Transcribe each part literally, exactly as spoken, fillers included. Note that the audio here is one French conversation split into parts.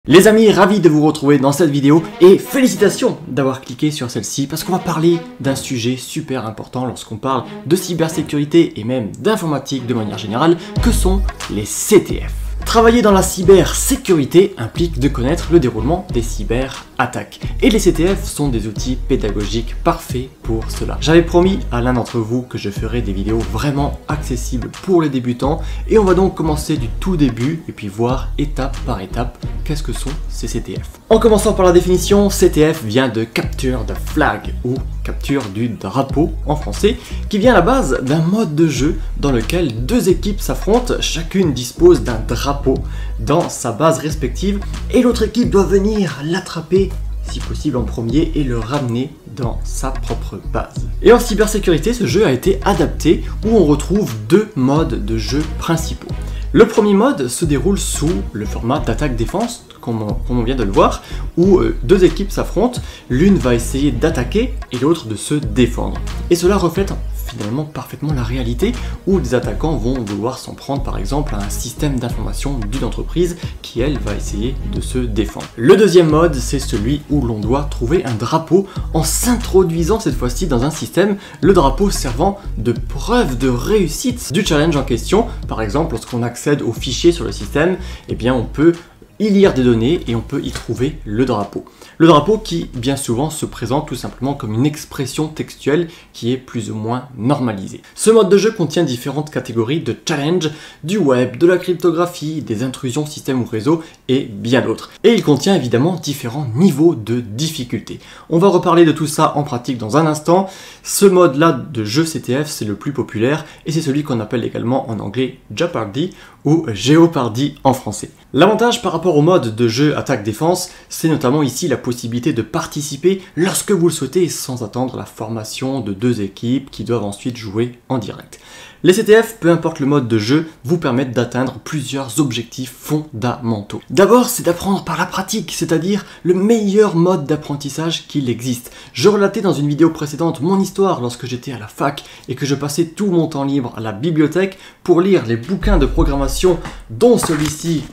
Les amis, ravi de vous retrouver dans cette vidéo et félicitations d'avoir cliqué sur celle-ci parce qu'on va parler d'un sujet super important lorsqu'on parle de cybersécurité et même d'informatique de manière générale, que sont les C T F. Travailler dans la cybersécurité implique de connaître le déroulement des cyberattaques. Et les C T F sont des outils pédagogiques parfaits pour cela. J'avais promis à l'un d'entre vous que je ferais des vidéos vraiment accessibles pour les débutants. Et on va donc commencer du tout début et puis voir étape par étape qu'est-ce que sont ces C T F. En commençant par la définition, C T F vient de Capture the Flag ou capture du drapeau en français, qui vient à la base d'un mode de jeu dans lequel deux équipes s'affrontent, chacune dispose d'un drapeau dans sa base respective et l'autre équipe doit venir l'attraper si possible en premier et le ramener dans sa propre base. Et en cybersécurité, ce jeu a été adapté où on retrouve deux modes de jeu principaux. Le premier mode se déroule sous le format d'attaque-défense, comme on, comme on vient de le voir, où euh, deux équipes s'affrontent, l'une va essayer d'attaquer et l'autre de se défendre. Et cela reflète finalement parfaitement la réalité où des attaquants vont vouloir s'en prendre par exemple à un système d'information d'une entreprise qui elle va essayer de se défendre. Le deuxième mode, c'est celui où l'on doit trouver un drapeau en s'introduisant cette fois-ci dans un système, le drapeau servant de preuve de réussite du challenge en question. Par exemple, lorsqu'on accède aux fichiers sur le système, eh bien on peut y lire des données et on peut y trouver le drapeau. Le drapeau qui, bien souvent, se présente tout simplement comme une expression textuelle qui est plus ou moins normalisée. Ce mode de jeu contient différentes catégories de challenge, du web, de la cryptographie, des intrusions système ou réseau et bien d'autres. Et il contient évidemment différents niveaux de difficulté. On va reparler de tout ça en pratique dans un instant. Ce mode-là de jeu C T F, c'est le plus populaire et c'est celui qu'on appelle également en anglais Jeopardy ou Géopardy en français. L'avantage par rapport au mode de jeu attaque-défense, c'est notamment ici la possibilité de participer lorsque vous le souhaitez sans attendre la formation de deux équipes qui doivent ensuite jouer en direct. Les C T F, peu importe le mode de jeu, vous permettent d'atteindre plusieurs objectifs fondamentaux. D'abord, c'est d'apprendre par la pratique, c'est-à-dire le meilleur mode d'apprentissage qu'il existe. Je relatais dans une vidéo précédente mon histoire lorsque j'étais à la fac et que je passais tout mon temps libre à la bibliothèque pour lire les bouquins de programmation, dont celui-ci,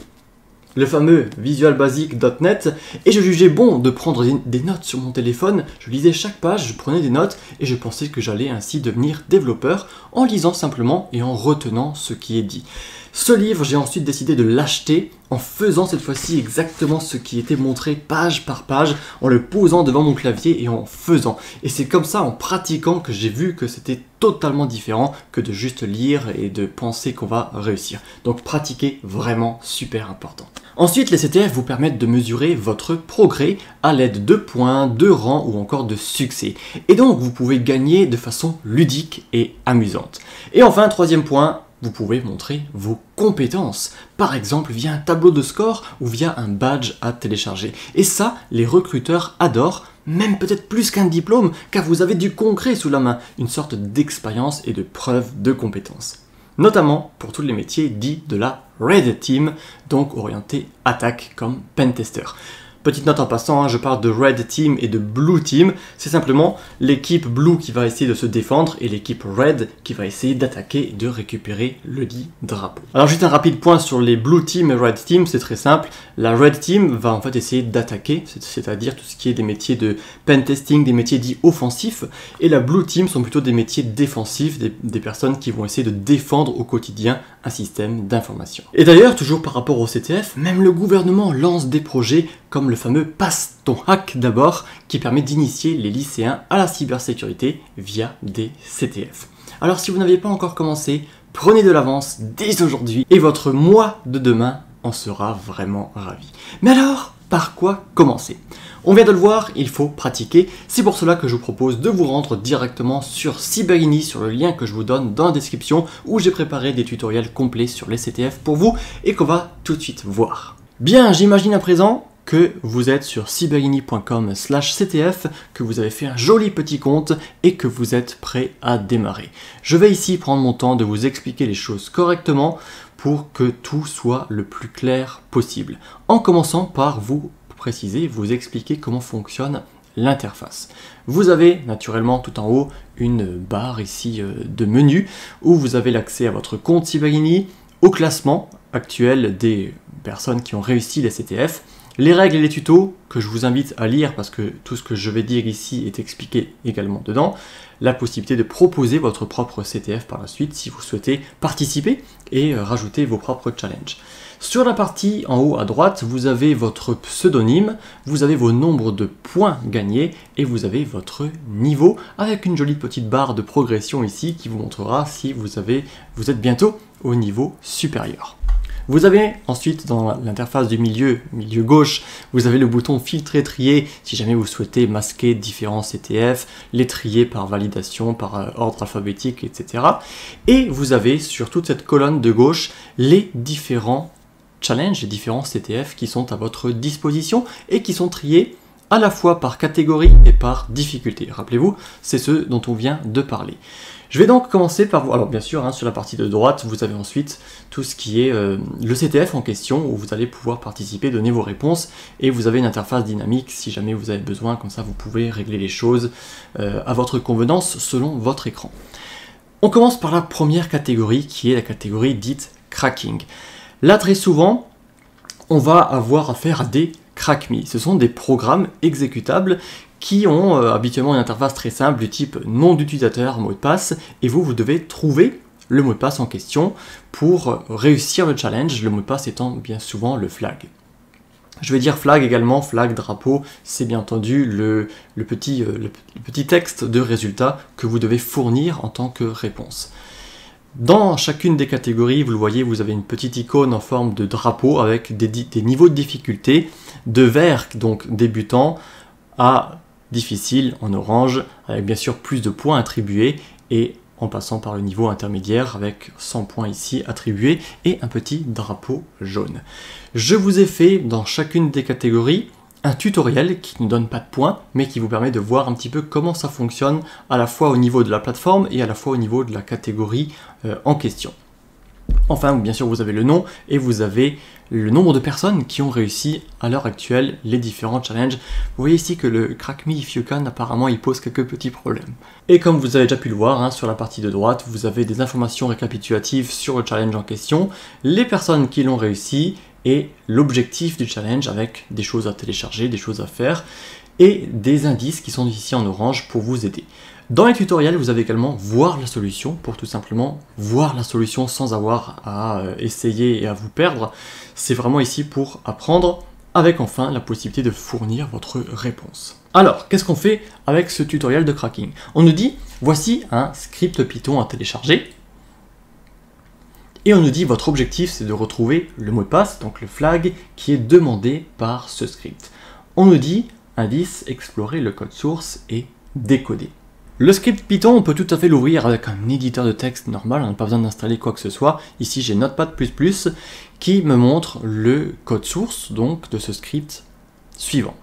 le fameux Visual Basic point net, et je jugeais bon de prendre des notes sur mon téléphone. Je lisais chaque page, je prenais des notes et je pensais que j'allais ainsi devenir développeur en lisant simplement et en retenant ce qui est dit. Ce livre, j'ai ensuite décidé de l'acheter en faisant cette fois-ci exactement ce qui était montré page par page, en le posant devant mon clavier et en faisant. Et c'est comme ça, en pratiquant, que j'ai vu que c'était totalement différent que de juste lire et de penser qu'on va réussir. Donc pratiquer, vraiment super important. Ensuite, les C T F vous permettent de mesurer votre progrès à l'aide de points, de rangs ou encore de succès. Et donc, vous pouvez gagner de façon ludique et amusante. Et enfin, troisième point, vous pouvez montrer vos compétences, par exemple via un tableau de score ou via un badge à télécharger. Et ça, les recruteurs adorent, même peut-être plus qu'un diplôme, car vous avez du concret sous la main, une sorte d'expérience et de preuve de compétences. Notamment pour tous les métiers dits de la Red Team, donc orientés attaque comme pentester. Petite note en passant, hein, je parle de Red Team et de Blue Team, c'est simplement l'équipe Blue qui va essayer de se défendre et l'équipe Red qui va essayer d'attaquer et de récupérer le dit drapeau. Alors juste un rapide point sur les Blue Team et Red Team, c'est très simple. La Red Team va en fait essayer d'attaquer, c'est-à-dire tout ce qui est des métiers de pentesting, des métiers dits offensifs, et la Blue Team sont plutôt des métiers défensifs, des, des personnes qui vont essayer de défendre au quotidien un système d'information. Et d'ailleurs, toujours par rapport au C T F, même le gouvernement lance des projets comme le fameux Passe ton hack d'abord, qui permet d'initier les lycéens à la cybersécurité via des C T F. Alors si vous n'avez pas encore commencé, prenez de l'avance dès aujourd'hui et votre moi de demain en sera vraiment ravi. Mais alors, par quoi commencer? On vient de le voir, il faut pratiquer. C'est pour cela que je vous propose de vous rendre directement sur Cyberini, sur le lien que je vous donne dans la description, où j'ai préparé des tutoriels complets sur les C T F pour vous et qu'on va tout de suite voir. Bien, j'imagine à présent que vous êtes sur cyberini point com slash C T F, que vous avez fait un joli petit compte et que vous êtes prêt à démarrer. Je vais ici prendre mon temps de vous expliquer les choses correctement pour que tout soit le plus clair possible. En commençant par vous préciser, vous expliquer comment fonctionne l'interface. Vous avez naturellement tout en haut une barre ici de menu où vous avez l'accès à votre compte Cyberini, au classement actuel des personnes qui ont réussi les C T F. Les règles et les tutos que je vous invite à lire parce que tout ce que je vais dire ici est expliqué également dedans. La possibilité de proposer votre propre C T F par la suite si vous souhaitez participer et rajouter vos propres challenges. Sur la partie en haut à droite, vous avez votre pseudonyme, vous avez vos nombres de points gagnés et vous avez votre niveau avec une jolie petite barre de progression ici qui vous montrera si vous, avez, vous êtes bientôt au niveau supérieur. Vous avez ensuite dans l'interface du milieu, milieu gauche, vous avez le bouton filtrer, trier si jamais vous souhaitez masquer différents C T F, les trier par validation, par ordre alphabétique, et cetera. Et vous avez sur toute cette colonne de gauche les différents challenges, les différents C T F qui sont à votre disposition et qui sont triés à la fois par catégorie et par difficulté. Rappelez-vous, c'est ce dont on vient de parler. Je vais donc commencer par vous... Alors bien sûr, hein, sur la partie de droite, vous avez ensuite tout ce qui est euh, le C T F en question, où vous allez pouvoir participer, donner vos réponses, et vous avez une interface dynamique si jamais vous avez besoin, comme ça vous pouvez régler les choses euh, à votre convenance selon votre écran. On commence par la première catégorie, qui est la catégorie dite cracking. Là, très souvent, on va avoir affaire à des crack-me. Ce sont des programmes exécutables qui ont euh, habituellement une interface très simple du type nom d'utilisateur, mot de passe, et vous, vous devez trouver le mot de passe en question pour réussir le challenge, le mot de passe étant bien souvent le flag. Je vais dire flag également, flag, drapeau, c'est bien entendu le, le, petit, euh, le, le petit texte de résultat que vous devez fournir en tant que réponse. Dans chacune des catégories, vous le voyez, vous avez une petite icône en forme de drapeau avec des, des niveaux de difficulté, de vert, donc débutant, à difficile en orange, avec bien sûr plus de points attribués, et en passant par le niveau intermédiaire avec cent points ici attribués, et un petit drapeau jaune. Je vous ai fait dans chacune des catégories un tutoriel qui ne donne pas de points, mais qui vous permet de voir un petit peu comment ça fonctionne à la fois au niveau de la plateforme et à la fois au niveau de la catégorie euh, en question. Enfin, bien sûr, vous avez le nom et vous avez le nombre de personnes qui ont réussi à l'heure actuelle les différents challenges. Vous voyez ici que le Crack Me If You Can, apparemment, il pose quelques petits problèmes. Et comme vous avez déjà pu le voir, hein, sur la partie de droite, vous avez des informations récapitulatives sur le challenge en question, les personnes qui l'ont réussi, et l'objectif du challenge avec des choses à télécharger, des choses à faire et des indices qui sont ici en orange pour vous aider. Dans les tutoriels, vous avez également voir la solution pour tout simplement voir la solution sans avoir à essayer et à vous perdre. C'est vraiment ici pour apprendre avec enfin la possibilité de fournir votre réponse. Alors, qu'est-ce qu'on fait avec ce tutoriel de cracking? On nous dit, voici un script Python à télécharger. Et on nous dit votre objectif c'est de retrouver le mot de passe, donc le flag, qui est demandé par ce script. On nous dit indice, explorer le code source et décoder. Le script Python, on peut tout à fait l'ouvrir avec un éditeur de texte normal, on n'a pas besoin d'installer quoi que ce soit. Ici j'ai Notepad plus plus qui me montre le code source donc de ce script suivant.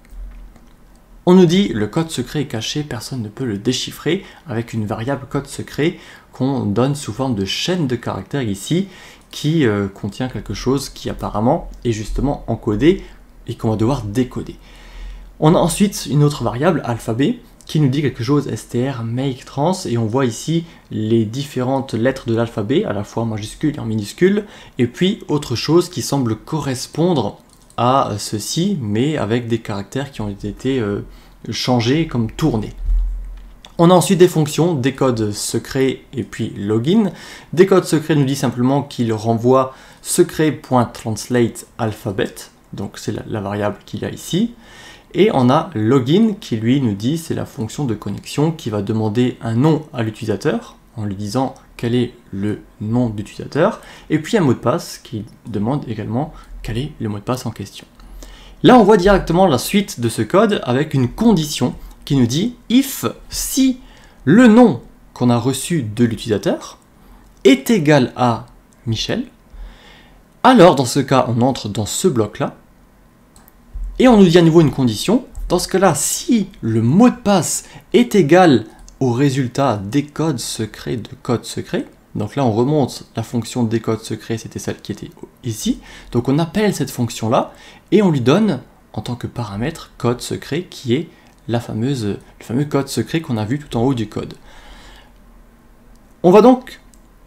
On nous dit le code secret est caché, personne ne peut le déchiffrer, avec une variable code secret qu'on donne sous forme de chaîne de caractères ici, qui euh, contient quelque chose qui apparemment est justement encodé et qu'on va devoir décoder. On a ensuite une autre variable, alphabet, qui nous dit quelque chose, str, make, trans, et on voit ici les différentes lettres de l'alphabet, à la fois en majuscule et en minuscule, et puis autre chose qui semble correspondre à ceci, mais avec des caractères qui ont été euh, changés comme tournés. On a ensuite des fonctions, décode secret et puis login. Décode secret nous dit simplement qu'il renvoie secret.translate alphabet, donc c'est la, la variable qu'il y a ici. Et on a login qui lui nous dit c'est la fonction de connexion qui va demander un nom à l'utilisateur en lui disant quel est le nom d'utilisateur, et puis un mot de passe qui demande également quel est le mot de passe en question. Là on voit directement la suite de ce code avec une condition qui nous dit if si le nom qu'on a reçu de l'utilisateur est égal à Michel, alors dans ce cas on entre dans ce bloc là et on nous dit à nouveau une condition. Dans ce cas là, si le mot de passe est égal au résultat des codes secrets de code secret, donc là on remonte la fonction décode secret, c'était celle qui était ici, donc on appelle cette fonction là et on lui donne en tant que paramètre code secret qui est la fameuse, le fameux code secret qu'on a vu tout en haut du code. On va donc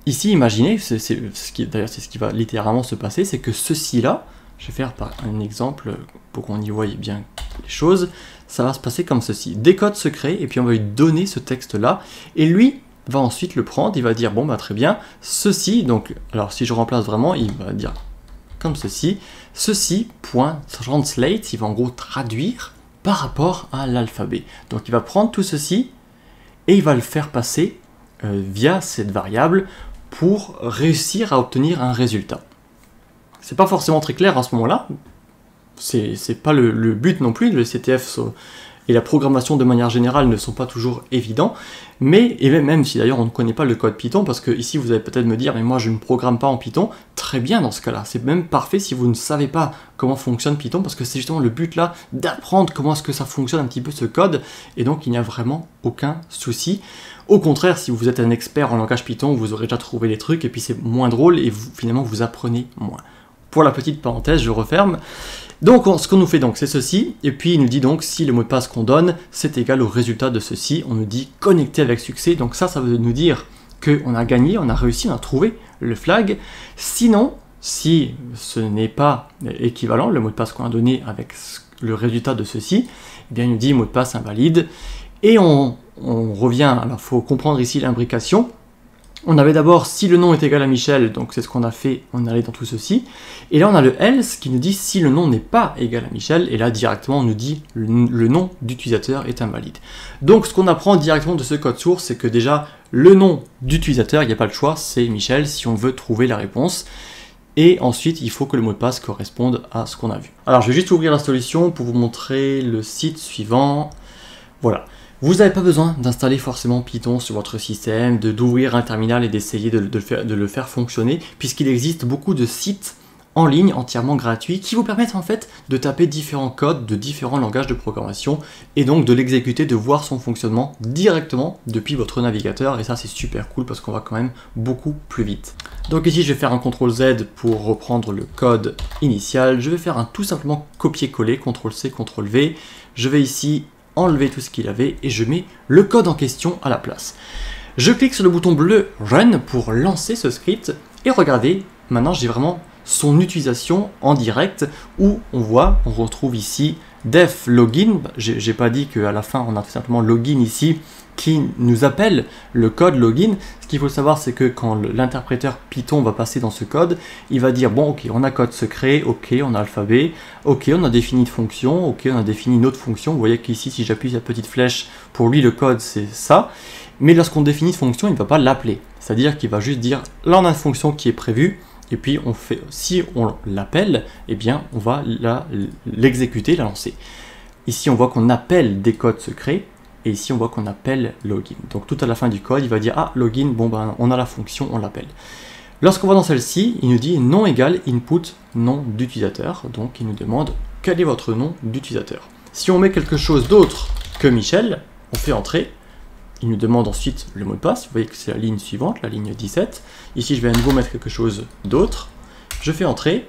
ici, imaginez, c'est ce qui, d'ailleurs c'est ce qui va littéralement se passer, c'est que ceci-là, je vais faire par un exemple pour qu'on y voie bien les choses, ça va se passer comme ceci. Des codes secrets, et puis on va lui donner ce texte-là, et lui va ensuite le prendre, il va dire, bon bah très bien, ceci, donc, alors si je remplace vraiment, il va dire comme ceci, ceci, point, translate, il va en gros traduire par rapport à l'alphabet. Donc il va prendre tout ceci, et il va le faire passer euh, via cette variable pour réussir à obtenir un résultat. C'est pas forcément très clair à ce moment-là, c'est pas le, le but non plus, le C T F et la programmation de manière générale ne sont pas toujours évidents, mais, et même si d'ailleurs on ne connaît pas le code Python, parce que ici vous allez peut-être me dire, mais moi je ne programme pas en Python, très bien dans ce cas-là, c'est même parfait si vous ne savez pas comment fonctionne Python, parce que c'est justement le but là, d'apprendre comment est-ce que ça fonctionne un petit peu ce code, et donc il n'y a vraiment aucun souci. Au contraire, si vous êtes un expert en langage Python, vous aurez déjà trouvé les trucs, et puis c'est moins drôle, et vous, finalement vous apprenez moins. Pour la petite parenthèse, je referme. Donc on, ce qu'on nous fait donc c'est ceci, et puis il nous dit donc si le mot de passe qu'on donne c'est égal au résultat de ceci, on nous dit connecter avec succès, donc ça ça veut nous dire qu'on a gagné, on a réussi, on a trouvé le flag. Sinon, si ce n'est pas équivalent, le mot de passe qu'on a donné avec le résultat de ceci, eh bien il nous dit mot de passe invalide, et on, on revient, alors il faut comprendre ici l'imbrication. On avait d'abord si le nom est égal à Michel, donc c'est ce qu'on a fait, on allait dans tout ceci. Et là on a le else qui nous dit si le nom n'est pas égal à Michel, et là directement on nous dit le, le nom d'utilisateur est invalide. Donc ce qu'on apprend directement de ce code source, c'est que déjà le nom d'utilisateur, il n'y a pas le choix, c'est Michel si on veut trouver la réponse. Et ensuite il faut que le mot de passe corresponde à ce qu'on a vu. Alors je vais juste ouvrir la solution pour vous montrer le site suivant. Voilà. Vous n'avez pas besoin d'installer forcément Python sur votre système, d'ouvrir un terminal et d'essayer de, de, de le faire fonctionner, puisqu'il existe beaucoup de sites en ligne entièrement gratuits qui vous permettent en fait de taper différents codes de différents langages de programmation et donc de l'exécuter, de voir son fonctionnement directement depuis votre navigateur, et ça c'est super cool parce qu'on va quand même beaucoup plus vite. Donc ici je vais faire un contrôle Z pour reprendre le code initial, je vais faire un tout simplement copier-coller, contrôle C, contrôle V, je vais ici enlever tout ce qu'il avait et je mets le code en question à la place. Je clique sur le bouton bleu Run pour lancer ce script et regardez, maintenant j'ai vraiment son utilisation en direct où on voit, on retrouve ici def login, j'ai pas dit qu'à la fin on a tout simplement login ici qui nous appelle le code login. Ce qu'il faut savoir c'est que quand l'interpréteur Python va passer dans ce code, il va dire bon ok on a code secret, ok on a alphabet, ok on a défini une fonction, ok on a défini une autre fonction. Vous voyez qu'ici si j'appuie sur la petite flèche, pour lui le code c'est ça, mais lorsqu'on définit une fonction il ne va pas l'appeler, c'est à dire qu'il va juste dire là on a une fonction qui est prévue, et puis on fait, si on l'appelle, eh bien on va l'exécuter, la, la lancer. Ici on voit qu'on appelle des codes secrets, et ici on voit qu'on appelle login. Donc tout à la fin du code, il va dire ah login, bon ben on a la fonction, on l'appelle. Lorsqu'on va dans celle-ci, il nous dit nom égale input nom d'utilisateur, donc il nous demande quel est votre nom d'utilisateur. Si on met quelque chose d'autre que Michel, on fait entrer. Il nous demande ensuite le mot de passe, vous voyez que c'est la ligne suivante, la ligne dix-sept. Ici, je vais à nouveau mettre quelque chose d'autre. Je fais entrer.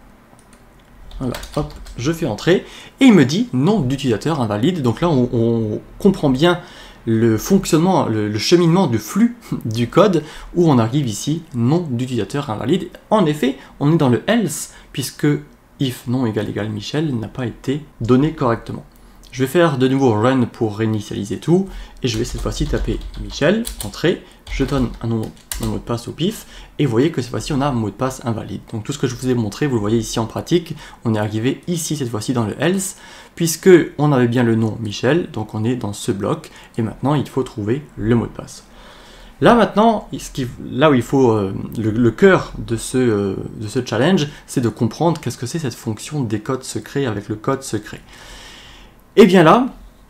Voilà, hop, je fais entrer. Et il me dit nom d'utilisateur invalide. Donc là, on, on comprend bien le fonctionnement, le, le cheminement du flux du code où on arrive ici, nom d'utilisateur invalide. En effet, on est dans le else, puisque if nom égale égale Michel n'a pas été donné correctement. Je vais faire de nouveau run pour réinitialiser tout, et je vais cette fois-ci taper Michel, entrer, je donne un, nom, un mot de passe au pif, et vous voyez que cette fois-ci on a un mot de passe invalide. Donc tout ce que je vous ai montré, vous le voyez ici en pratique, on est arrivé ici cette fois-ci dans le else, puisque on avait bien le nom Michel, donc on est dans ce bloc, et maintenant il faut trouver le mot de passe. Là maintenant, ce qui, là où il faut, euh, le, le cœur de ce, euh, de ce challenge, c'est de comprendre qu'est-ce que c'est cette fonction des codes secrets avec le code secret. Et bien là,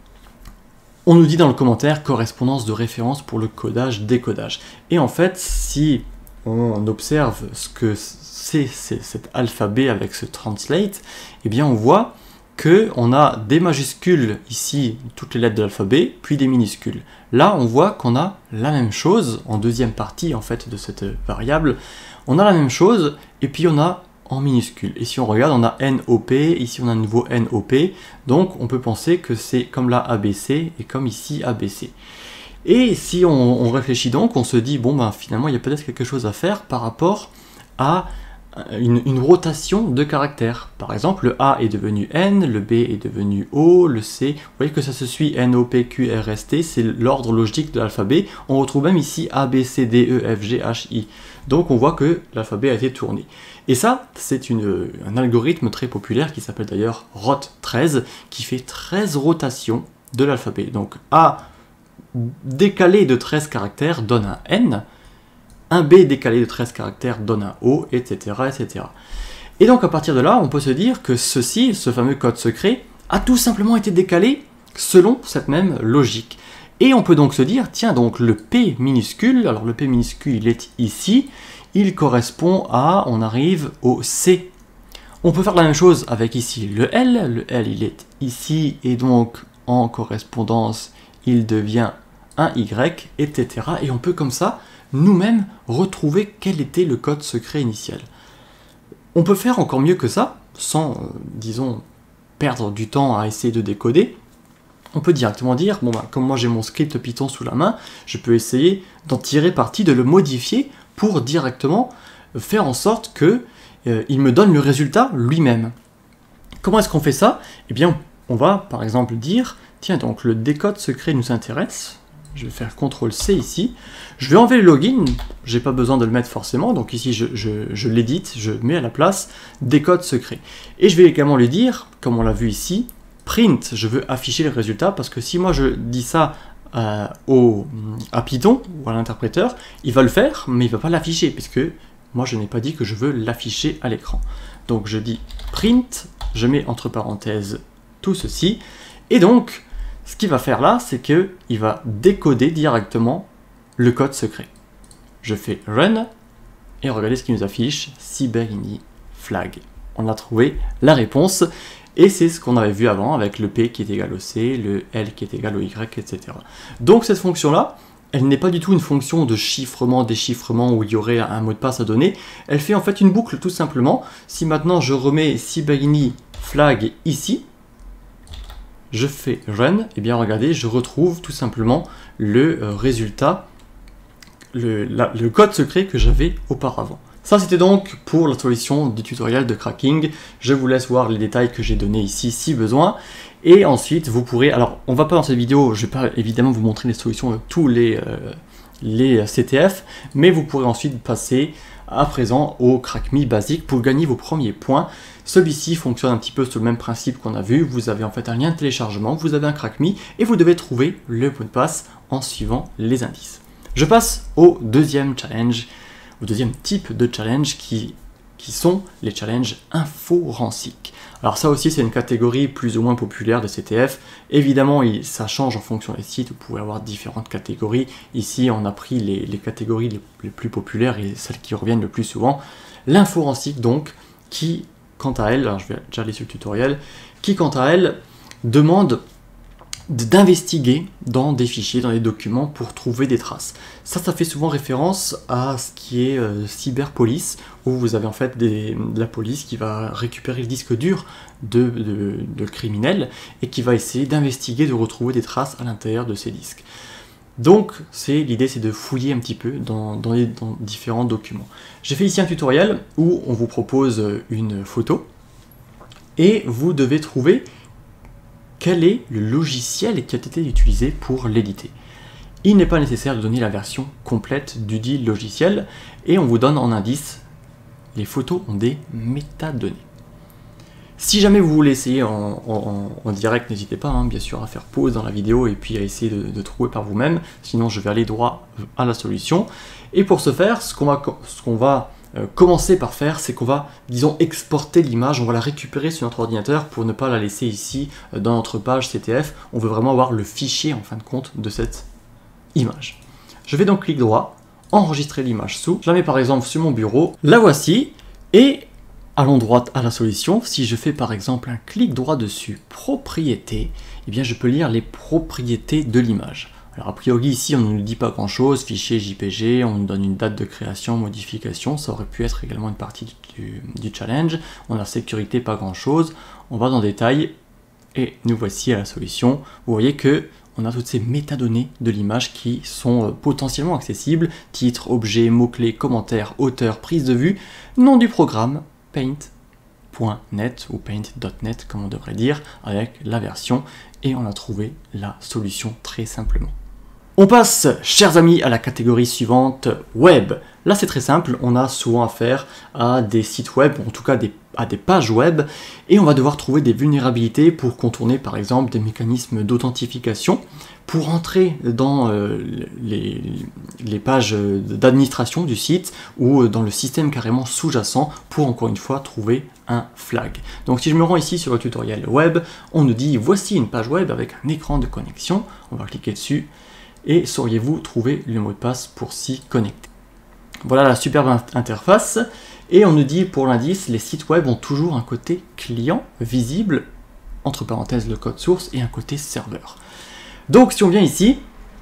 on nous dit dans le commentaire correspondance de référence pour le codage-décodage. Et en fait, si on observe ce que c'est cet alphabet avec ce translate, eh bien on voit qu'on a des majuscules ici, toutes les lettres de l'alphabet, puis des minuscules. Là, on voit qu'on a la même chose en deuxième partie en fait de cette variable. On a la même chose, et puis on a en minuscule. Et si on regarde, on a N O P, ici on a un nouveau N O P, donc on peut penser que c'est comme là A B C et comme ici A B C. Et si on, on réfléchit donc, on se dit, bon ben finalement il y a peut-être quelque chose à faire par rapport à une, une rotation de caractères. Par exemple, le A est devenu N, le B est devenu O, le C, vous voyez que ça se suit N, O, P, Q, R, S, T, c'est l'ordre logique de l'alphabet. On retrouve même ici A, B, C, D, E, F, G, H, I. Donc on voit que l'alphabet a été tourné. Et ça, c'est un algorithme très populaire qui s'appelle d'ailleurs R O T treize, qui fait treize rotations de l'alphabet. Donc A décalé de treize caractères donne un N, un B décalé de treize caractères donne un O, et cetera, et cetera. Et donc à partir de là, on peut se dire que ceci, ce fameux code secret, a tout simplement été décalé selon cette même logique. Et on peut donc se dire, tiens, donc le P minuscule, alors le P minuscule, il est ici, il correspond à, on arrive au C. On peut faire la même chose avec ici le L, le L, il est ici, et donc en correspondance, il devient un Y, et cetera. Et on peut comme ça, nous-mêmes, retrouver quel était le code secret initial. On peut faire encore mieux que ça, sans, euh, disons, perdre du temps à essayer de décoder. On peut directement dire, bon bah, comme moi j'ai mon script Python sous la main, je peux essayer d'en tirer parti, de le modifier pour directement faire en sorte que euh, il me donne le résultat lui-même. Comment est-ce qu'on fait ça? Eh bien, on va par exemple dire, tiens donc le décode secret nous intéresse. Je vais faire contrôle C ici. Je vais enlever le login, j'ai pas besoin de le mettre forcément, donc ici je, je, je l'édite, je mets à la place décode secret. Et je vais également lui dire, comme on l'a vu ici, print, je veux afficher le résultat, parce que si moi je dis ça euh, au, à Python ou à l'interpréteur, il va le faire, mais il va pas l'afficher, puisque moi je n'ai pas dit que je veux l'afficher à l'écran. Donc je dis print, je mets entre parenthèses tout ceci, et donc ce qu'il va faire là, c'est qu'il va décoder directement le code secret. Je fais run, et regardez ce qu'il nous affiche, Cyberini flag. On a trouvé la réponse, et c'est ce qu'on avait vu avant avec le P qui est égal au C, le L qui est égal au Y, et cetera. Donc cette fonction-là, elle n'est pas du tout une fonction de chiffrement, déchiffrement, où il y aurait un mot de passe à donner. Elle fait en fait une boucle tout simplement. Si maintenant je remets Cyberini flag ici, je fais run, et bien regardez, je retrouve tout simplement le euh, résultat, le, la, le code secret que j'avais auparavant. Ça c'était donc pour la solution du tutoriel de cracking. Je vous laisse voir les détails que j'ai donnés ici si besoin. Et ensuite vous pourrez, alors on va pas dans cette vidéo, je vais pas évidemment vous montrer les solutions de tous les, euh, les C T F, mais vous pourrez ensuite passer à présent au CrackMe basique pour gagner vos premiers points. Celui-ci fonctionne un petit peu sur le même principe qu'on a vu. Vous avez en fait un lien de téléchargement, vous avez un CrackMe et vous devez trouver le mot de passe en suivant les indices. Je passe au deuxième challenge, au deuxième type de challenge qui, qui sont les challenges inforansiques. Alors ça aussi c'est une catégorie plus ou moins populaire de C T F. Évidemment il, ça change en fonction des sites, vous pouvez avoir différentes catégories. Ici on a pris les, les catégories les, les plus populaires et celles qui reviennent le plus souvent. L'inforensique donc, qui quant à elle, alors je vais déjà aller sur le tutoriel, qui quant à elle demande d'investiguer dans des fichiers, dans des documents pour trouver des traces. Ça, ça fait souvent référence à ce qui est euh, cyberpolice, où vous avez en fait des, de la police qui va récupérer le disque dur de, de, de criminels et qui va essayer d'investiguer, de retrouver des traces à l'intérieur de ces disques. Donc l'idée c'est de fouiller un petit peu dans, dans les dans différents documents. J'ai fait ici un tutoriel où on vous propose une photo et vous devez trouver quel est le logiciel qui a été utilisé pour l'éditer. Il n'est pas nécessaire de donner la version complète du dit logiciel et on vous donne en indice, les photos ont des métadonnées. Si jamais vous voulez essayer en, en, en direct, n'hésitez pas hein, bien sûr à faire pause dans la vidéo et puis à essayer de, de trouver par vous-même, sinon je vais aller droit à la solution. Et pour ce faire, ce qu'on va, ce qu'on va euh, commencer par faire, c'est qu'on va, disons, exporter l'image, on va la récupérer sur notre ordinateur pour ne pas la laisser ici euh, dans notre page C T F. On veut vraiment avoir le fichier en fin de compte de cette image. Je vais donc clic droit, enregistrer l'image sous, je la mets par exemple sur mon bureau, la voici, et allons droit à la solution. Si je fais par exemple un clic droit dessus, propriétés, eh bien je peux lire les propriétés de l'image. Alors a priori ici on ne nous dit pas grand chose, fichier J P G, on nous donne une date de création, modification, ça aurait pu être également une partie du, du challenge. On a sécurité, pas grand chose, on va dans détail et nous voici à la solution. Vous voyez que on a toutes ces métadonnées de l'image qui sont euh, potentiellement accessibles, titre, objet, mots-clés, commentaires, auteur, prise de vue, nom du programme, paint point net ou paint point net comme on devrait dire, avec la version, et on a trouvé la solution très simplement. On passe, chers amis, à la catégorie suivante, web. Là c'est très simple, on a souvent affaire à des sites web, en tout cas des, à des pages web, et on va devoir trouver des vulnérabilités pour contourner par exemple des mécanismes d'authentification, pour entrer dans euh, les, les pages d'administration du site, ou dans le système carrément sous-jacent, pour encore une fois trouver un flag. Donc si je me rends ici sur le tutoriel web, on nous dit voici une page web avec un écran de connexion, on va cliquer dessus, et sauriez-vous trouver le mot de passe pour s'y connecter. Voilà la superbe interface, et on nous dit pour l'indice, les sites web ont toujours un côté client visible, entre parenthèses le code source, et un côté serveur. Donc si on vient ici,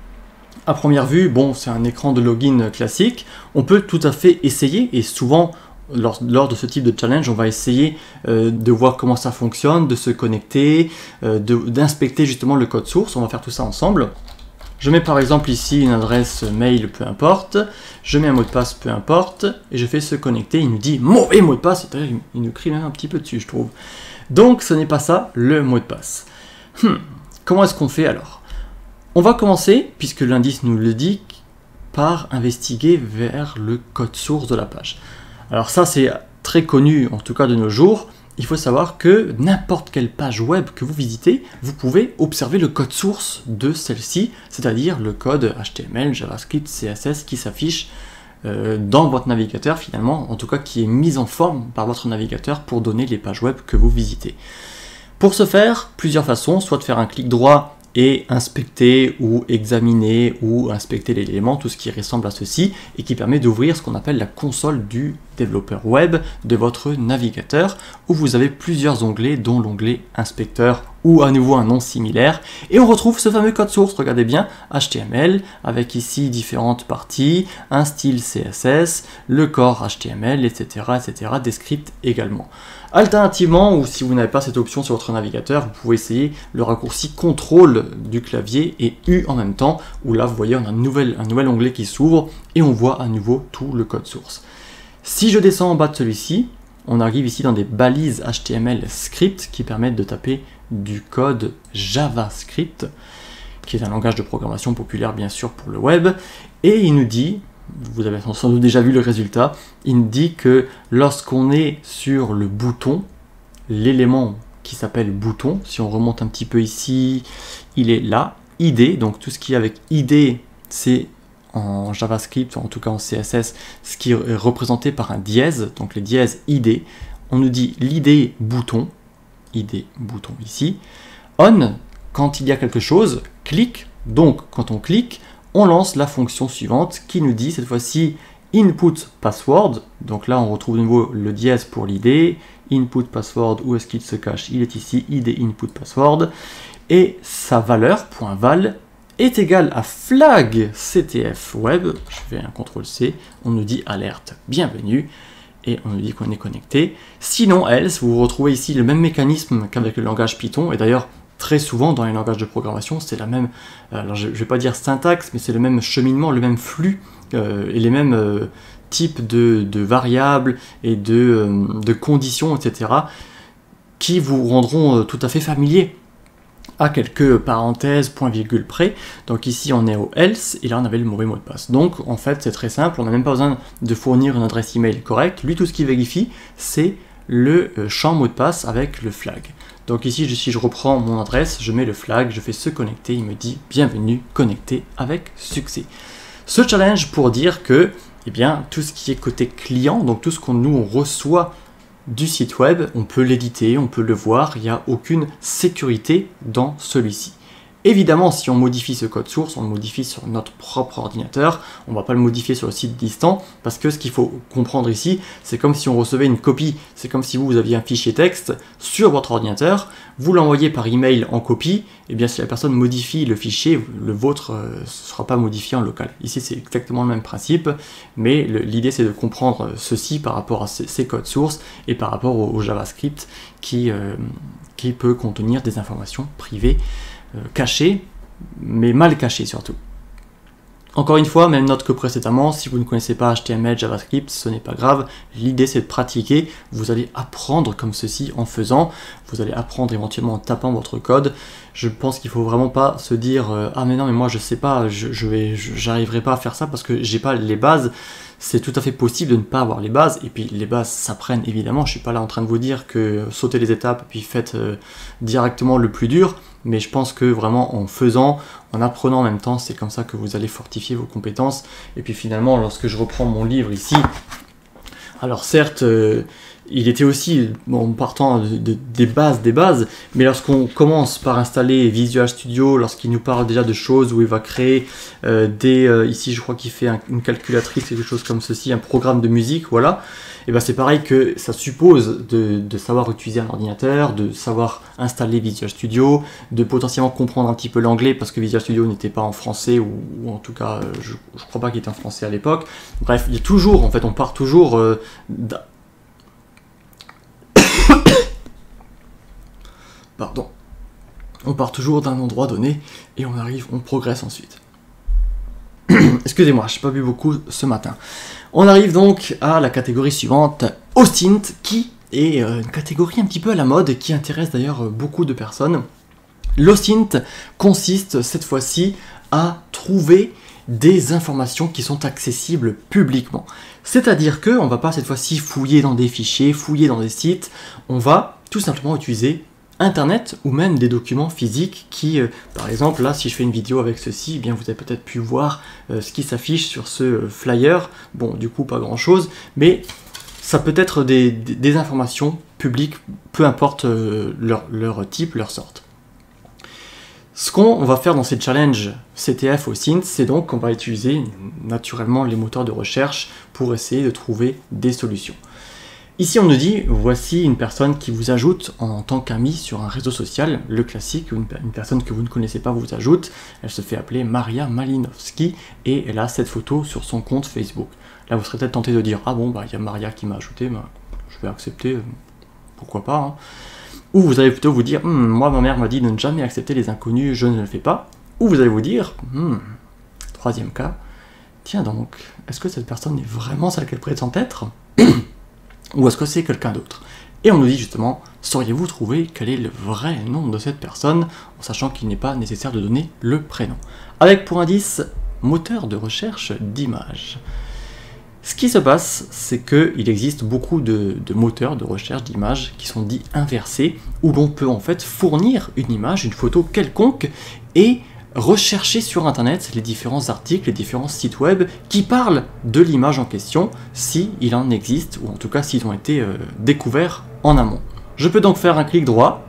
à première vue, bon c'est un écran de login classique, on peut tout à fait essayer, et souvent lors, lors de ce type de challenge, on va essayer euh, de voir comment ça fonctionne, de se connecter, euh, d'inspecter justement le code source, on va faire tout ça ensemble. Je mets par exemple ici une adresse mail, peu importe, je mets un mot de passe, peu importe, et je fais se connecter, il nous dit mauvais mot de passe, c'est-à-dire il nous crie même un petit peu dessus, je trouve. Donc ce n'est pas ça le mot de passe. Hmm. Comment est-ce qu'on fait alors? On va commencer, puisque l'indice nous le dit, par investiguer vers le code source de la page. Alors ça c'est très connu, en tout cas de nos jours. Il faut savoir que n'importe quelle page web que vous visitez, vous pouvez observer le code source de celle-ci, c'est-à-dire le code H T M L, JavaScript, C S S qui s'affiche euh, dans votre navigateur finalement, en tout cas qui est mis en forme par votre navigateur pour donner les pages web que vous visitez. Pour ce faire, plusieurs façons, soit de faire un clic droit et inspecter ou examiner ou inspecter l'élément, tout ce qui ressemble à ceci, et qui permet d'ouvrir ce qu'on appelle la console du développeur web de votre navigateur, où vous avez plusieurs onglets, dont l'onglet inspecteur ou à nouveau un nom similaire, et on retrouve ce fameux code source, regardez bien, H T M L, avec ici différentes parties, un style C S S, le corps H T M L, et cetera, et cetera, des scripts également. Alternativement, ou si vous n'avez pas cette option sur votre navigateur, vous pouvez essayer le raccourci contrôle du clavier et U en même temps, où là vous voyez on a un nouvel, un nouvel onglet qui s'ouvre et on voit à nouveau tout le code source. Si je descends en bas de celui-ci, on arrive ici dans des balises H T M L script qui permettent de taper du code JavaScript, qui est un langage de programmation populaire bien sûr pour le web, et il nous dit, vous avez sans doute déjà vu le résultat, il nous dit que lorsqu'on est sur le bouton, l'élément qui s'appelle bouton, si on remonte un petit peu ici, il est là, I D, donc tout ce qui est avec I D, c'est en JavaScript, ou en tout cas en C S S, ce qui est représenté par un dièse, donc les dièses I D, on nous dit l'I D bouton, I D bouton ici, on, quand il y a quelque chose, clique, donc quand on clique, on lance la fonction suivante qui nous dit cette fois-ci input password, donc là on retrouve de nouveau le dièse pour l'I D, input password, où est-ce qu'il se cache? Il est ici, I D input password, et sa valeur, .val, est égale à flag C T F web, je fais un contrôle C, on nous dit alerte, bienvenue, et on nous dit qu'on est connecté. Sinon else, vous retrouvez ici le même mécanisme qu'avec le langage Python, et d'ailleurs très souvent dans les langages de programmation, c'est la même, alors je ne vais pas dire syntaxe, mais c'est le même cheminement, le même flux, euh, et les mêmes euh, types de, de variables et de, euh, de conditions, et cetera, qui vous rendront euh, tout à fait familiers à quelques parenthèses, point virgule près. Donc ici on est au else, et là on avait le mauvais mot de passe. Donc en fait c'est très simple, on n'a même pas besoin de fournir une adresse email correcte. Lui tout ce qu'il vérifie, c'est le champ mot de passe avec le flag. Donc ici, si je reprends mon adresse, je mets le flag, je fais se connecter, il me dit bienvenue, connecté avec succès. Ce challenge pour dire que, eh bien, tout ce qui est côté client, donc tout ce qu'on nous on reçoit du site web, on peut l'éditer, on peut le voir, il n'y a aucune sécurité dans celui-ci. Évidemment, si on modifie ce code source, on le modifie sur notre propre ordinateur, on ne va pas le modifier sur le site distant, parce que ce qu'il faut comprendre ici, c'est comme si on recevait une copie, c'est comme si vous, vous aviez un fichier texte sur votre ordinateur, vous l'envoyez par email en copie, et bien si la personne modifie le fichier, le vôtre ne euh, sera pas modifié en local. Ici c'est exactement le même principe, mais l'idée c'est de comprendre ceci par rapport à ces, ces codes sources, et par rapport au, au JavaScript qui, euh, qui peut contenir des informations privées, Euh, caché, mais mal caché surtout. Encore une fois, même note que précédemment, si vous ne connaissez pas H T M L, JavaScript, ce n'est pas grave. L'idée c'est de pratiquer, vous allez apprendre comme ceci en faisant, vous allez apprendre éventuellement en tapant votre code. Je pense qu'il ne faut vraiment pas se dire euh, ah mais non mais moi je sais pas, je, je vais, j'arriverai pas à faire ça parce que j'ai pas les bases. C'est tout à fait possible de ne pas avoir les bases, et puis les bases s'apprennent évidemment, je suis pas là en train de vous dire que sautez les étapes puis faites euh, directement le plus dur, mais je pense que vraiment en faisant, en apprenant en même temps, c'est comme ça que vous allez fortifier vos compétences. Et puis finalement, lorsque je reprends mon livre ici, alors certes, euh, il était aussi, bon, partant de, de, des bases, des bases, mais lorsqu'on commence par installer Visual Studio, lorsqu'il nous parle déjà de choses où il va créer euh, des, euh, ici je crois qu'il fait un, une calculatrice, quelque chose comme ceci, un programme de musique, voilà, et ben c'est pareil que ça suppose de, de savoir utiliser un ordinateur, de savoir installer Visual Studio, de potentiellement comprendre un petit peu l'anglais, parce que Visual Studio n'était pas en français, ou, ou en tout cas, je, je crois pas qu'il était en français à l'époque. Bref, il y a toujours, en fait, on part toujours euh, Pardon. On part toujours d'un endroit donné et on arrive, on progresse ensuite. Excusez-moi, je n'ai pas bu beaucoup ce matin. On arrive donc à la catégorie suivante, OSINT, qui est une catégorie un petit peu à la mode et qui intéresse d'ailleurs beaucoup de personnes. L'OSINT consiste cette fois-ci à trouver des informations qui sont accessibles publiquement. C'est-à-dire qu'on ne va pas cette fois-ci fouiller dans des fichiers, fouiller dans des sites, on va tout simplement utiliser Internet ou même des documents physiques qui, euh, par exemple, là, si je fais une vidéo avec ceci, eh bien, vous avez peut-être pu voir euh, ce qui s'affiche sur ce euh, flyer. Bon, du coup, pas grand-chose, mais ça peut être des, des, des informations publiques, peu importe euh, leur, leur type, leur sorte. Ce qu'on va faire dans ces challenges C T F OSINT, c'est donc qu'on va utiliser naturellement les moteurs de recherche pour essayer de trouver des solutions. Ici, on nous dit, voici une personne qui vous ajoute en tant qu'ami sur un réseau social, le classique, une, une personne que vous ne connaissez pas vous ajoute, elle se fait appeler Maria Malinowski, et elle a cette photo sur son compte Facebook. Là, vous serez peut-être tenté de dire, ah bon, bah, il y a Maria qui m'a ajouté, bah, je vais accepter, pourquoi pas, hein. Ou vous allez plutôt vous dire, hm, moi, ma mère m'a dit de ne jamais accepter les inconnus, je ne le fais pas. Ou vous allez vous dire, hm, troisième cas, tiens donc, est-ce que cette personne est vraiment celle qu'elle prétend être? Ou est-ce que c'est quelqu'un d'autre? Et on nous dit justement, sauriez-vous trouver quel est le vrai nom de cette personne, en sachant qu'il n'est pas nécessaire de donner le prénom. Avec pour indice, moteur de recherche d'images. Ce qui se passe, c'est qu'il existe beaucoup de, de moteurs de recherche d'images qui sont dits inversés, où l'on peut en fait fournir une image, une photo quelconque, et rechercher sur internet les différents articles, les différents sites web qui parlent de l'image en question, si il en existe, ou en tout cas s'ils ont été euh, découverts en amont. Je peux donc faire un clic droit,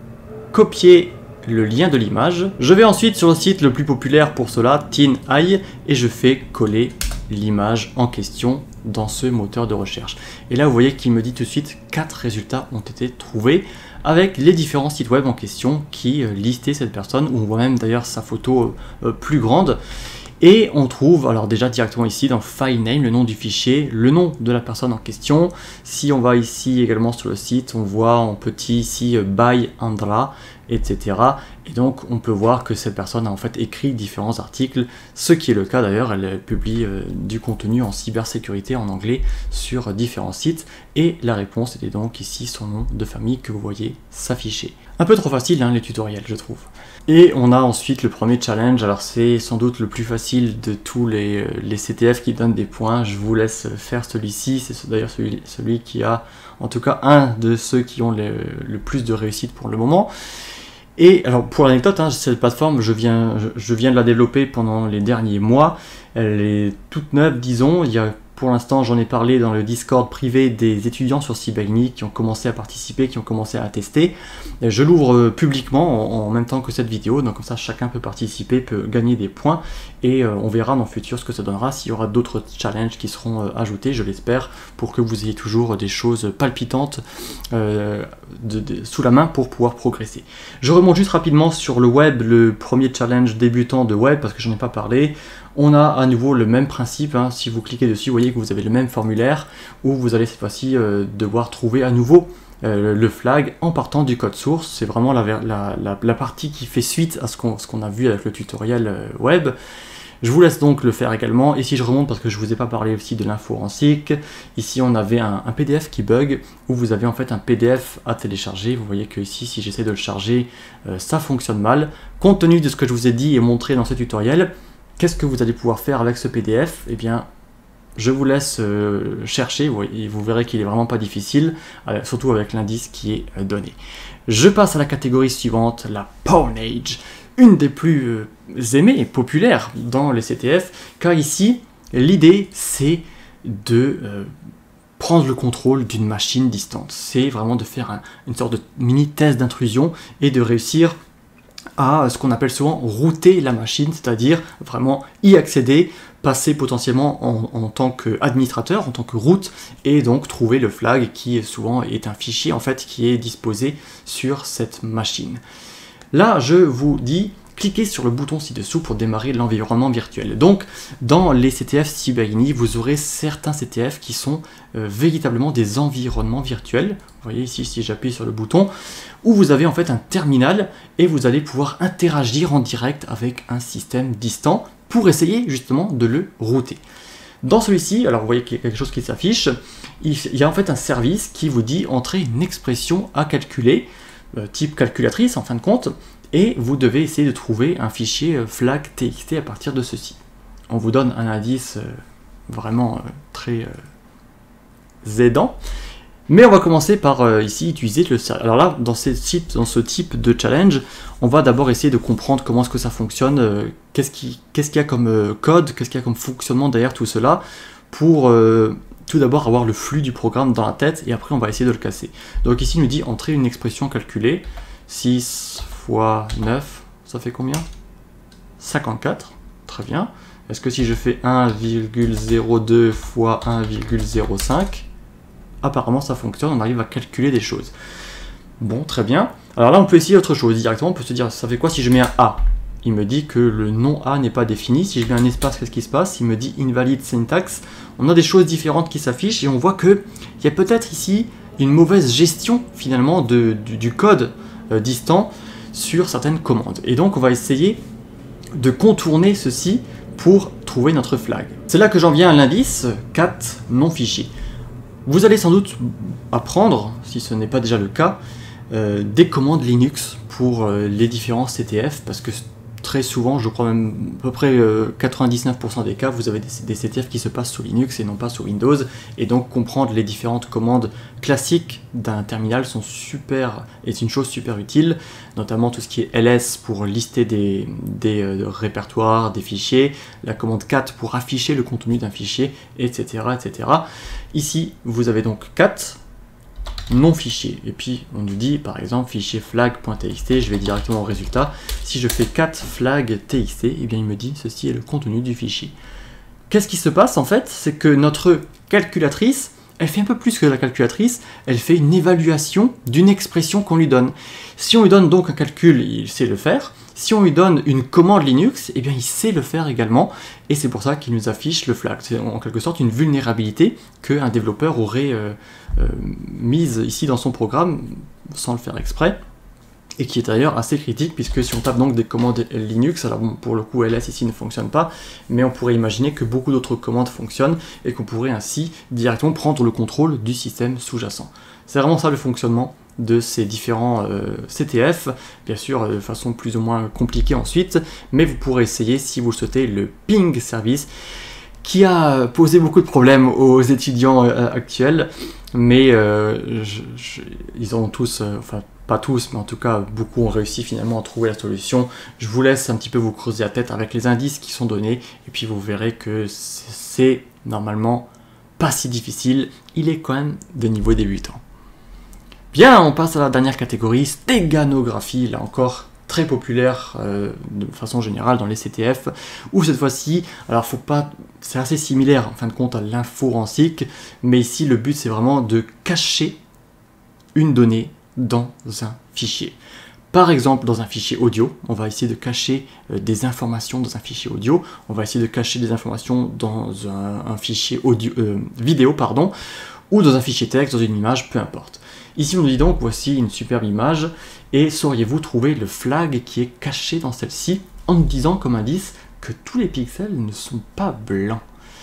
copier le lien de l'image, je vais ensuite sur le site le plus populaire pour cela, TinEye, et je fais coller l'image en question dans ce moteur de recherche. Et là vous voyez qu'il me dit tout de suite quatre résultats ont été trouvés, avec les différents sites web en question qui euh, listaient cette personne, où on voit même d'ailleurs sa photo euh, plus grande. Et on trouve, alors déjà directement ici dans File Name, le nom du fichier, le nom de la personne en question. Si on va ici également sur le site, on voit en petit ici euh, By Andra, et cetera. Et donc on peut voir que cette personne a en fait écrit différents articles, ce qui est le cas d'ailleurs, elle publie euh, du contenu en cybersécurité en anglais sur différents sites. Et la réponse était donc ici son nom de famille que vous voyez s'afficher. Un peu trop facile hein, les tutoriels je trouve. Et on a ensuite le premier challenge, alors c'est sans doute le plus facile de tous les, les C T F qui donnent des points, je vous laisse faire celui-ci, c'est d'ailleurs celui, celui qui a, en tout cas un de ceux qui ont le, le plus de réussite pour le moment. Et alors pour l'anecdote, hein, cette plateforme, je viens, je, je viens de la développer pendant les derniers mois, elle est toute neuve disons, il y a pour l'instant, j'en ai parlé dans le Discord privé des étudiants sur Cybergny qui ont commencé à participer, qui ont commencé à tester. Je l'ouvre publiquement en, en même temps que cette vidéo, donc comme ça chacun peut participer, peut gagner des points et euh, on verra dans le futur ce que ça donnera, s'il y aura d'autres challenges qui seront euh, ajoutés, je l'espère, pour que vous ayez toujours des choses palpitantes euh, de, de, sous la main pour pouvoir progresser. Je remonte juste rapidement sur le web, le premier challenge débutant de web, parce que j'en ai pas parlé. On a à nouveau le même principe, hein. Si vous cliquez dessus, vous voyez que vous avez le même formulaire où vous allez cette fois-ci euh, devoir trouver à nouveau euh, le flag en partant du code source. C'est vraiment la, la, la, la partie qui fait suite à ce qu'on ce qu'on a vu avec le tutoriel euh, web. Je vous laisse donc le faire également. Et si je remonte, parce que je ne vous ai pas parlé aussi de l'info forensique, ici on avait un, un P D F qui bug, où vous avez en fait un P D F à télécharger. Vous voyez que ici, si j'essaie de le charger, euh, ça fonctionne mal. Compte tenu de ce que je vous ai dit et montré dans ce tutoriel, qu'est-ce que vous allez pouvoir faire avec ce P D F? Eh bien, je vous laisse euh, chercher, vous, voyez, vous verrez qu'il est vraiment pas difficile, euh, surtout avec l'indice qui est euh, donné. Je passe à la catégorie suivante, la pawnage. Une des plus euh, aimées et populaires dans les C T F, car ici, l'idée, c'est de euh, prendre le contrôle d'une machine distante. C'est vraiment de faire un, une sorte de mini test d'intrusion et de réussir à ce qu'on appelle souvent router la machine, c'est-à-dire vraiment y accéder, passer potentiellement en, en tant qu'administrateur, en tant que route, et donc trouver le flag qui souvent est un fichier en fait qui est disposé sur cette machine. Là, je vous dis, cliquez sur le bouton ci-dessous pour démarrer l'environnement virtuel. Donc, dans les C T F Cyberini, vous aurez certains C T F qui sont euh, véritablement des environnements virtuels. Vous voyez ici, si j'appuie sur le bouton, où vous avez en fait un terminal et vous allez pouvoir interagir en direct avec un système distant pour essayer justement de le router. Dans celui-ci, alors vous voyez qu'il y a quelque chose qui s'affiche, il y a en fait un service qui vous dit entrer une expression à calculer, type calculatrice en fin de compte, et vous devez essayer de trouver un fichier flag point T X T à partir de ceci. On vous donne un indice euh, vraiment euh, très euh, aidant, mais on va commencer par euh, ici utiliser le service. Alors là, dans, ces types, dans ce type de challenge, on va d'abord essayer de comprendre comment est-ce que ça fonctionne, euh, qu'est-ce qu'il qu'est-ce qu'il y a comme euh, code, qu'est-ce qu'il y a comme fonctionnement derrière tout cela, pour euh, tout d'abord avoir le flux du programme dans la tête, et après on va essayer de le casser. Donc ici il nous dit entrer une expression calculée, six fois neuf, ça fait combien? cinquante-quatre, très bien. Est-ce que si je fais un virgule zéro deux fois un virgule zéro cinq, apparemment ça fonctionne, on arrive à calculer des choses. Bon, très bien. Alors là on peut essayer autre chose, directement on peut se dire, ça fait quoi si je mets un A? Il me dit que le nom A n'est pas défini. Si je mets un espace, qu'est-ce qui se passe? Il me dit invalid syntax. On a des choses différentes qui s'affichent et on voit qu'il y a peut-être ici une mauvaise gestion finalement de, du, du code euh, distant sur certaines commandes. Et donc on va essayer de contourner ceci pour trouver notre flag. C'est là que j'en viens à l'indice cat non fichier. Vous allez sans doute apprendre, si ce n'est pas déjà le cas, euh, des commandes Linux pour euh, les différents C T F, parce que très souvent, je crois même à peu près euh, quatre-vingt-dix-neuf pour cent des cas, vous avez des, des C T F qui se passent sous Linux et non pas sous Windows, et donc comprendre les différentes commandes classiques d'un terminal sont super, est une chose super utile, notamment tout ce qui est L S pour lister des, des euh, répertoires, des fichiers, la commande cat pour afficher le contenu d'un fichier, et cetera, et cetera. Ici, vous avez donc cat non fichier, et puis on nous dit par exemple fichier flag.txt, je vais directement au résultat. Si je fais cat flag.txt, et bien il me dit ceci est le contenu du fichier. Qu'est-ce qui se passe en fait? C'est que notre calculatrice, elle fait un peu plus que la calculatrice, elle fait une évaluation d'une expression qu'on lui donne. Si on lui donne donc un calcul, il sait le faire. Si on lui donne une commande Linux, eh bien il sait le faire également, et c'est pour ça qu'il nous affiche le flag. C'est en quelque sorte une vulnérabilité qu'un développeur aurait euh, euh, mise ici dans son programme, sans le faire exprès, et qui est d'ailleurs assez critique, puisque si on tape donc des commandes Linux, alors bon, pour le coup L S ici ne fonctionne pas, mais on pourrait imaginer que beaucoup d'autres commandes fonctionnent, et qu'on pourrait ainsi directement prendre le contrôle du système sous-jacent. C'est vraiment ça le fonctionnement de ces différents euh, C T F, bien sûr de façon plus ou moins compliquée ensuite, mais vous pourrez essayer si vous le souhaitez le ping service, qui a posé beaucoup de problèmes aux étudiants euh, actuels, mais euh, je, je, ils ont tous, euh, enfin pas tous, mais en tout cas beaucoup ont réussi finalement à trouver la solution. Je vous laisse un petit peu vous creuser la tête avec les indices qui sont donnés, et puis vous verrez que c'est normalement pas si difficile, il est quand même de niveau débutant. Bien, on passe à la dernière catégorie, stéganographie, là encore très populaire euh, de façon générale dans les C T F, où cette fois-ci, alors faut pas, c'est assez similaire en fin de compte à l'info forensique, mais ici le but c'est vraiment de cacher une donnée dans un fichier. Par exemple, dans un fichier audio, on va essayer de cacher euh, des informations dans un fichier audio, on va essayer de cacher des informations dans un, un fichier audio, euh, vidéo, pardon, ou dans un fichier texte, dans une image, peu importe. Ici on nous dit donc, voici une superbe image, et sauriez-vous trouver le flag qui est caché dans celle-ci, en nous disant comme indice que tous les pixels ne sont pas blancs.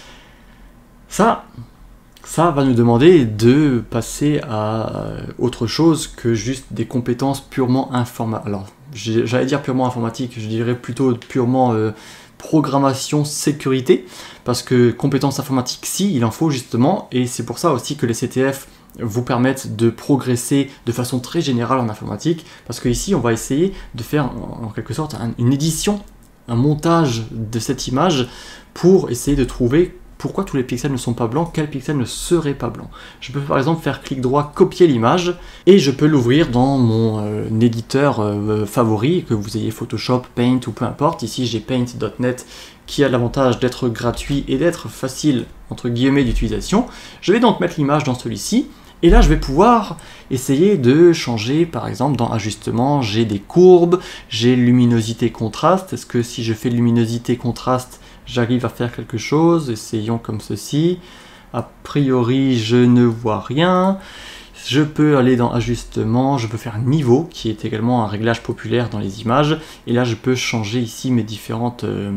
Ça, ça va nous demander de passer à autre chose que juste des compétences purement informatiques. Alors, j'allais dire purement informatique, je dirais plutôt purement euh, programmation sécurité, parce que compétences informatiques, si, il en faut justement, et c'est pour ça aussi que les C T F vous permettent de progresser de façon très générale en informatique, parce que ici on va essayer de faire en, en quelque sorte un, une édition, un montage de cette image pour essayer de trouver pourquoi tous les pixels ne sont pas blancs, quels pixels ne seraient pas blancs. Je peux par exemple faire clic droit, copier l'image, et je peux l'ouvrir dans mon euh, éditeur euh, favori, que vous ayez Photoshop, Paint ou peu importe. Ici j'ai paint point net qui a l'avantage d'être gratuit et d'être facile entre guillemets d'utilisation. Je vais donc mettre l'image dans celui-ci, et là je vais pouvoir essayer de changer, par exemple dans ajustement, j'ai des courbes, j'ai luminosité contraste. Est-ce que si je fais luminosité contraste, j'arrive à faire quelque chose? Essayons comme ceci. A priori, je ne vois rien. Je peux aller dans ajustement, je peux faire niveau, qui est également un réglage populaire dans les images. Et là, je peux changer ici mes différentes euh,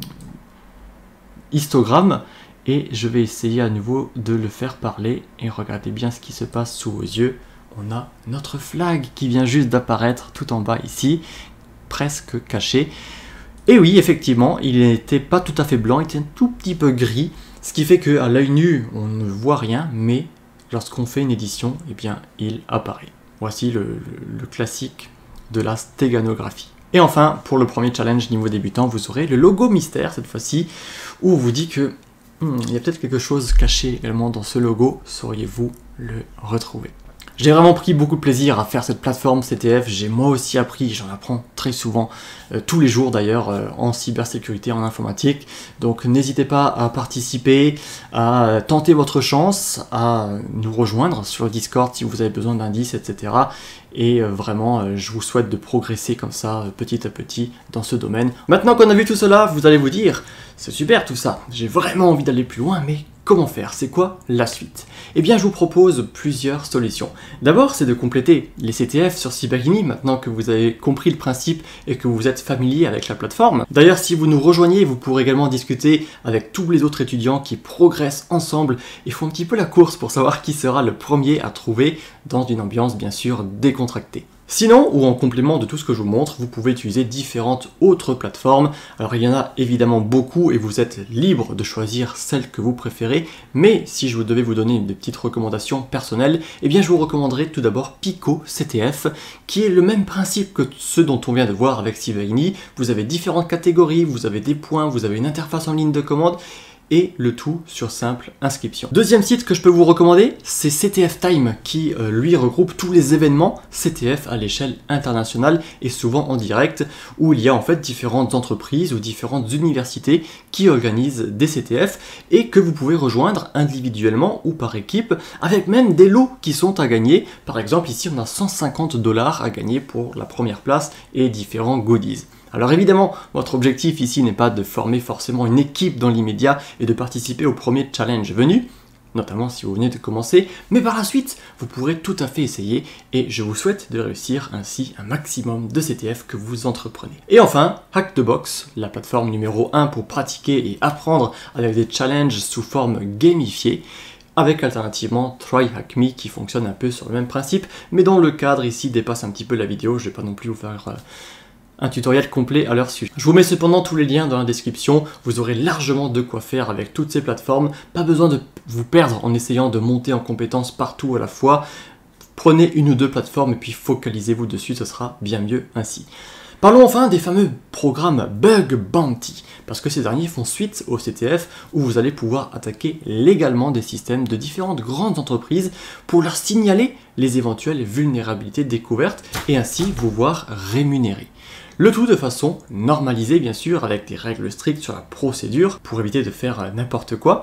histogrammes. Et je vais essayer à nouveau de le faire parler. Et regardez bien ce qui se passe sous vos yeux. On a notre flag qui vient juste d'apparaître tout en bas ici, presque caché. Et oui, effectivement, il n'était pas tout à fait blanc, il était un tout petit peu gris, ce qui fait qu'à l'œil nu, on ne voit rien, mais lorsqu'on fait une édition, eh bien, il apparaît. Voici le, le, le classique de la stéganographie. Et enfin, pour le premier challenge niveau débutant, vous aurez le logo mystère, cette fois-ci, où on vous dit que hmm, il y a peut-être quelque chose caché également dans ce logo, sauriez-vous le retrouver? J'ai vraiment pris beaucoup de plaisir à faire cette plateforme C T F, j'ai moi aussi appris, j'en apprends très souvent, euh, tous les jours d'ailleurs, euh, en cybersécurité, en informatique. Donc n'hésitez pas à participer, à tenter votre chance, à nous rejoindre sur le Discord si vous avez besoin d'indices, et cetera. Et euh, vraiment, euh, je vous souhaite de progresser comme ça, euh, petit à petit, dans ce domaine. Maintenant qu'on a vu tout cela, vous allez vous dire, c'est super tout ça, j'ai vraiment envie d'aller plus loin, mais comment faire? C'est quoi la suite? Eh bien, je vous propose plusieurs solutions. D'abord, c'est de compléter les C T F sur Cyberini, maintenant que vous avez compris le principe et que vous êtes familier avec la plateforme. D'ailleurs, si vous nous rejoignez, vous pourrez également discuter avec tous les autres étudiants qui progressent ensemble et font un petit peu la course pour savoir qui sera le premier à trouver dans une ambiance bien sûr décontractée. Sinon, ou en complément de tout ce que je vous montre, vous pouvez utiliser différentes autres plateformes. Alors il y en a évidemment beaucoup et vous êtes libre de choisir celle que vous préférez, mais si je devais vous donner des petites recommandations personnelles, eh bien je vous recommanderais tout d'abord Pico C T F, qui est le même principe que ceux dont on vient de voir avec Cyberini. Vous avez différentes catégories, vous avez des points, vous avez une interface en ligne de commande, et le tout sur simple inscription. Deuxième site que je peux vous recommander, c'est C T F Time, qui euh, lui regroupe tous les événements C T F à l'échelle internationale et souvent en direct, où il y a en fait différentes entreprises ou différentes universités qui organisent des C T F et que vous pouvez rejoindre individuellement ou par équipe, avec même des lots qui sont à gagner. Par exemple, ici on a cent cinquante dollars à gagner pour la première place et différents goodies. Alors évidemment, votre objectif ici n'est pas de former forcément une équipe dans l'immédiat et de participer au premier challenge venu, notamment si vous venez de commencer, mais par la suite, vous pourrez tout à fait essayer et je vous souhaite de réussir ainsi un maximum de C T F que vous entreprenez. Et enfin, Hack the Box, la plateforme numéro un pour pratiquer et apprendre avec des challenges sous forme gamifiée, avec alternativement TryHackMe qui fonctionne un peu sur le même principe, mais dont le cadre ici dépasse un petit peu la vidéo, je ne vais pas non plus vous faire Euh, un tutoriel complet à leur sujet. Je vous mets cependant tous les liens dans la description, vous aurez largement de quoi faire avec toutes ces plateformes, pas besoin de vous perdre en essayant de monter en compétences partout à la fois. Prenez une ou deux plateformes et puis focalisez-vous dessus, ce sera bien mieux ainsi. Parlons enfin des fameux programmes Bug Bounty, parce que ces derniers font suite au C T F où vous allez pouvoir attaquer légalement des systèmes de différentes grandes entreprises pour leur signaler les éventuelles vulnérabilités découvertes et ainsi vous voir rémunérés. Le tout de façon normalisée bien sûr, avec des règles strictes sur la procédure pour éviter de faire n'importe quoi.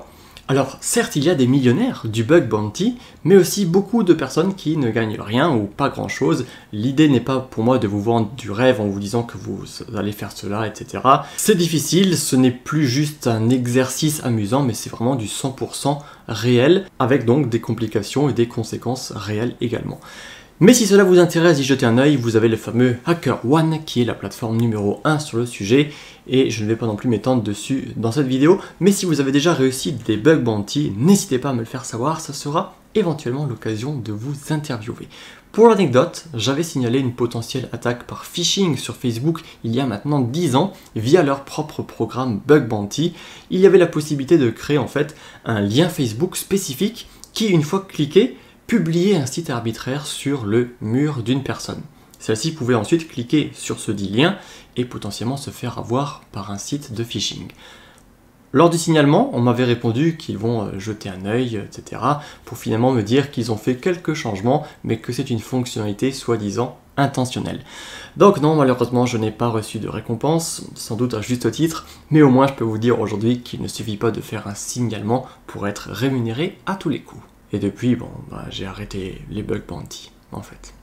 Alors certes, il y a des millionnaires du bug bounty, mais aussi beaucoup de personnes qui ne gagnent rien ou pas grand chose. L'idée n'est pas pour moi de vous vendre du rêve en vous disant que vous allez faire cela, et cetera. C'est difficile, ce n'est plus juste un exercice amusant, mais c'est vraiment du cent pour cent réel, avec donc des complications et des conséquences réelles également. Mais si cela vous intéresse d'y jeter un œil, vous avez le fameux HackerOne qui est la plateforme numéro un sur le sujet et je ne vais pas non plus m'étendre dessus dans cette vidéo, mais si vous avez déjà réussi des bug bounty, n'hésitez pas à me le faire savoir, ça sera éventuellement l'occasion de vous interviewer. Pour l'anecdote, j'avais signalé une potentielle attaque par phishing sur Facebook il y a maintenant dix ans via leur propre programme Bug Bounty. Il y avait la possibilité de créer en fait un lien Facebook spécifique qui, une fois cliqué, publier un site arbitraire sur le mur d'une personne. Celle-ci pouvait ensuite cliquer sur ce dit lien et potentiellement se faire avoir par un site de phishing. Lors du signalement, on m'avait répondu qu'ils vont jeter un œil, et cetera, pour finalement me dire qu'ils ont fait quelques changements, mais que c'est une fonctionnalité soi-disant intentionnelle. Donc non, malheureusement, je n'ai pas reçu de récompense, sans doute à juste titre, mais au moins je peux vous dire aujourd'hui qu'il ne suffit pas de faire un signalement pour être rémunéré à tous les coups. Et depuis, bon, bah, j'ai arrêté les bug bounty, en fait.